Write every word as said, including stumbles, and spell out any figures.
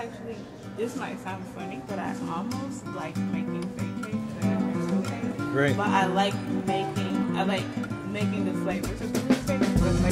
actually, this might sound funny, but I almost like making fake cakes that are actually cakes. Great. But I like making, I like making the flavors of the fake cakes, but